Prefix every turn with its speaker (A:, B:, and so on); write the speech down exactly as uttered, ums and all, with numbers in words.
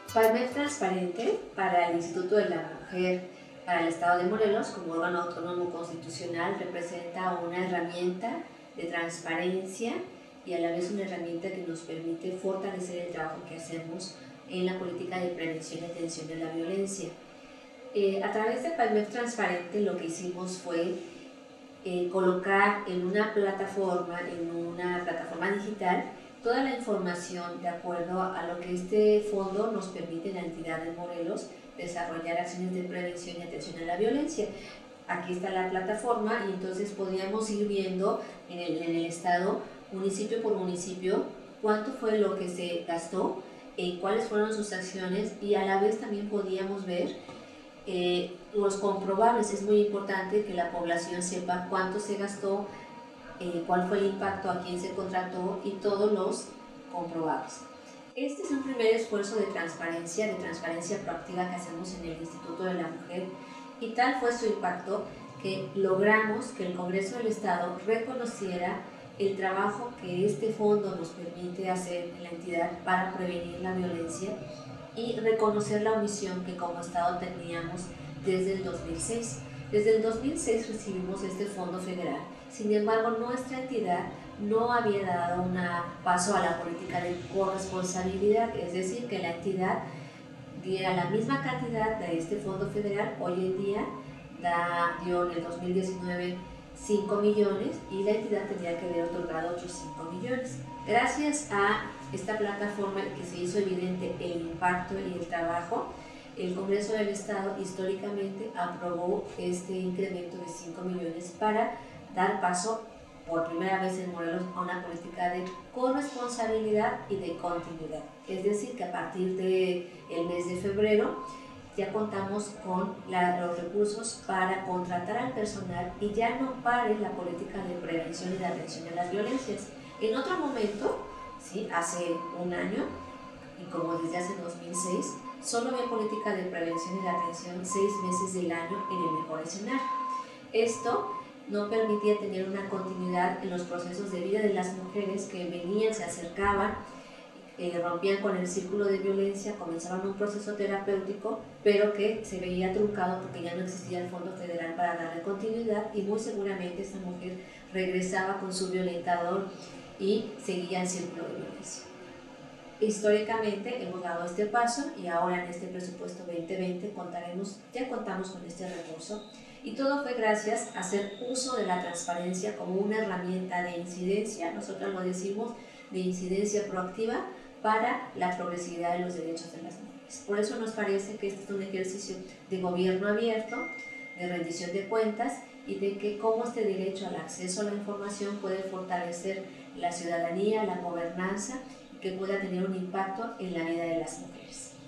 A: PAIMEF Transparente para el Instituto de la Mujer para el Estado de Morelos como órgano autónomo constitucional representa una herramienta de transparencia y a la vez una herramienta que nos permite fortalecer el trabajo que hacemos en la política de prevención y atención de la violencia. Eh, a través de PAIMEF Transparente lo que hicimos fue eh, colocar en una plataforma, en una plataforma digital, toda la información de acuerdo a lo que este fondo nos permite en la entidad de Morelos desarrollar acciones de prevención y atención a la violencia. Aquí está la plataforma y entonces podíamos ir viendo en el, en el estado, municipio por municipio, cuánto fue lo que se gastó, eh, cuáles fueron sus acciones y a la vez también podíamos ver eh, los comprobables. Es muy importante que la población sepa cuánto se gastó, eh, cuál fue el impacto, a quién se contrató y todos los comprobables. Este es un primer esfuerzo de transparencia, de transparencia proactiva que hacemos en el Instituto de la Mujer y tal fue su impacto que logramos que el Congreso del Estado reconociera el trabajo que este fondo nos permite hacer en la entidad para prevenir la violencia y reconocer la omisión que como Estado teníamos desde el dos mil seis. Desde el dos mil seis recibimos este fondo federal, sin embargo nuestra entidad no había dado un paso a la política de corresponsabilidad, es decir, que la entidad diera la misma cantidad de este fondo federal. Hoy en día da, dio en el dos mil diecinueve cinco millones y la entidad tendría que haber otorgado otros cinco millones. Gracias a esta plataforma que se hizo evidente el impacto y el trabajo, el Congreso del Estado históricamente aprobó este incremento de cinco millones para dar paso por primera vez en Morelos a una política de corresponsabilidad y de continuidad. Es decir, que a partir del mes de febrero ya contamos con la, los recursos para contratar al personal y ya no pare la política de prevención y de atención a las violencias. En otro momento, ¿sí? Hace un año, y como desde hace dos mil seis, solo había política de prevención y de atención seis meses del año en el mejor escenario. Esto no permitía tener una continuidad en los procesos de vida de las mujeres que venían, se acercaban, eh, rompían con el círculo de violencia, comenzaban un proceso terapéutico, pero que se veía truncado porque ya no existía el Fondo Federal para darle continuidad y muy seguramente esta mujer regresaba con su violentador y seguía el círculo de violencia. Históricamente hemos dado este paso y ahora en este presupuesto veinte veinte contaremos, ya contamos con este recurso y todo fue gracias a hacer uso de la transparencia como una herramienta de incidencia, nosotros lo decimos, de incidencia proactiva para la progresividad de los derechos de las mujeres. Por eso nos parece que este es un ejercicio de gobierno abierto, de rendición de cuentas y de que cómo este derecho al acceso a la información puede fortalecer la ciudadanía, la gobernanza, que pueda tener un impacto en la vida de las mujeres.